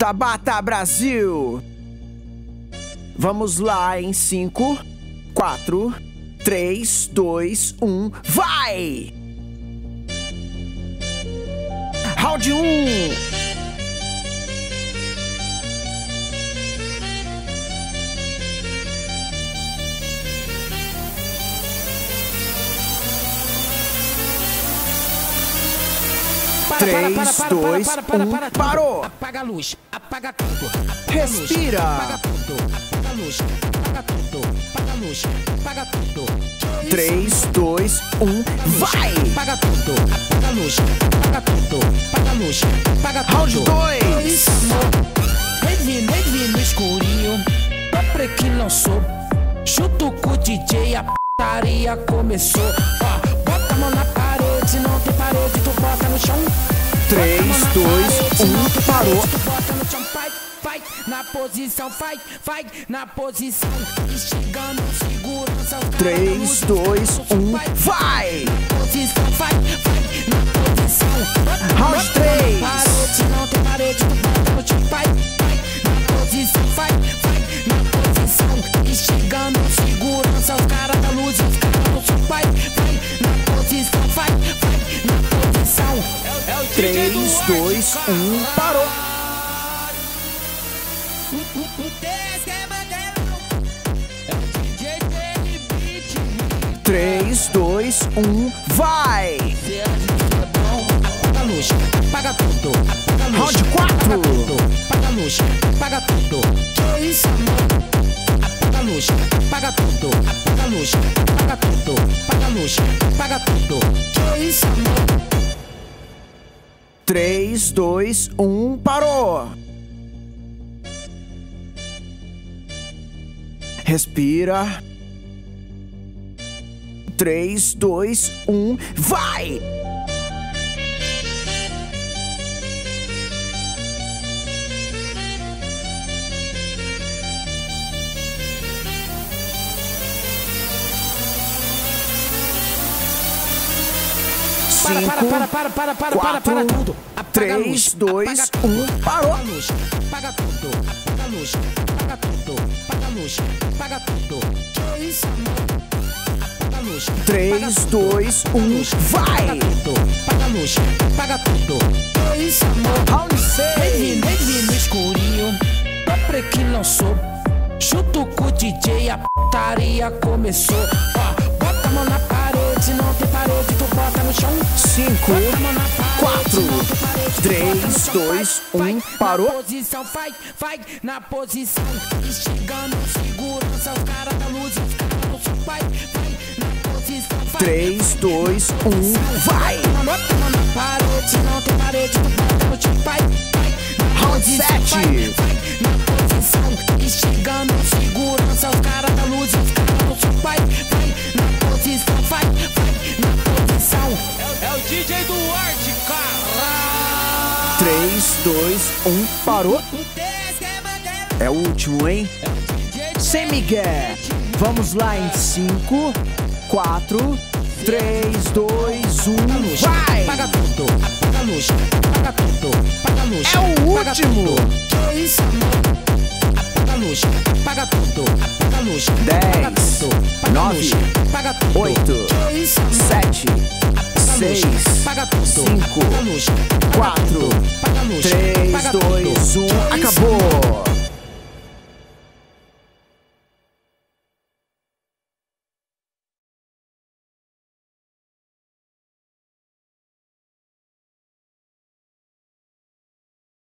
Tabata Brasil. Vamos lá em 5, 4, 3, 2, 1, vai! Round 1. Três, dois, parou! Apaga a luz, apaga tudo. Respira! Apaga tudo, apaga a luz, apaga tudo, apaga a luz, apaga tudo. 3, 2, 1, vai! Apaga tudo, apaga a luz, apaga tudo, apaga a luz, apaga tudo. Round 2! Revi no escurinho, pra que lançou. Chuto com o DJ, a putaria começou. Ó, bota a mão na parede, não tem parede, tu bota no chão. 3, 2, 1, parou! Vai na posição, vai na posição. Instigando segurança. 3, 2, 1, vai! Na posição, vai na posição. Round 3! Parede, não tem parede, tu bota no chão. Vai na posição, vai na posição. Instigando segurança. Os caras da luz, os caras do som. Vai na posição, vai na posição. 3, 2, 1, parou! 3, 2, 1, vai! Apaga a luz, apaga tudo, apaga a luz. Round 4! Apaga a luz, apaga tudo. Que isso, amor? Apaga a luz, apaga tudo, apaga a luz, apaga tudo, apaga a luz, apaga tudo. Que isso, amor? 3, 2, 1, parou! Respira. 3, 2, 1, vai! Para tudo. 3, 2, 1, parou! Apaga tudo, apaga a luz, apaga tudo, apaga a luz, apaga tudo. Que isso, amor? Apaga a luz. 3, 2, 1, vai! Apaga a luz, apaga tudo. Que isso, amor? Round 6! Revi no escurinho, pra que lançou. Chuto com o DJ, a putaria começou. Ó, bota a mão na parede, não tem parede, tu bota no chão. 5, 4, 3, 2, 1, parou! Na posição, vai na posição. Instigando segurança, os caras da luz, os caras do som. Vai na posição, 3, 2, 1, vai! Bota a mão na parede, não tem parede, tu bota no chão. Vai Round 7! vai na posição. Instigando segurança, os caras da luz, os caras do som. Vai na posição, vai na posição. É o DJ do Arte, cara. 3, 2, 1, parou! É o último, hein? Sem Miguel! Vamos lá em 5, 4, 3, 2, 1, vai! Apaga tudo, apaga a luz, apaga tudo, apaga a luz. É o apaga último! tudo. Que isso, amor? Apaga a luz, apaga tudo, apaga a luz. 10, 9, 8, 7, 6, 5, 4, 3,